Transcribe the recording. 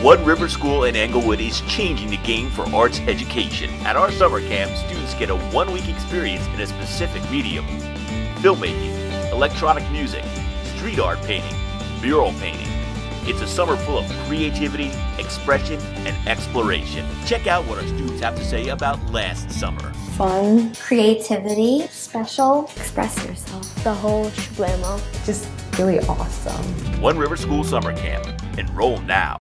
One River School in Englewood is changing the game for arts education. At our summer camp, students get a one-week experience in a specific medium: filmmaking, electronic music, street art painting, mural painting. It's a summer full of creativity, expression, and exploration. Check out what our students have to say about last summer. Fun, creativity, special, express yourself, the whole shablammo. Just really awesome. One River School Summer Camp. Enroll now.